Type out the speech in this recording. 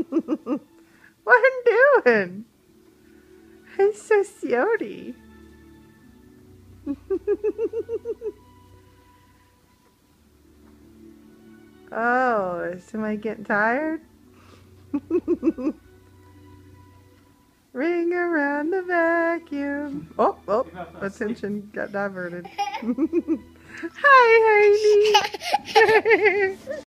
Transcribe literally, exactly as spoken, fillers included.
What I'm doing? He's so silly. Oh, is somebody getting tired? Ring around the vacuum. Oh, oh, attention got diverted. Hi, honey.